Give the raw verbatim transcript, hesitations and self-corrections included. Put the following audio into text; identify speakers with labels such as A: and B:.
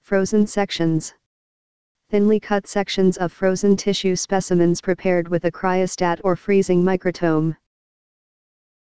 A: Frozen sections. Thinly cut sections of frozen tissue specimens prepared with a cryostat or freezing microtome.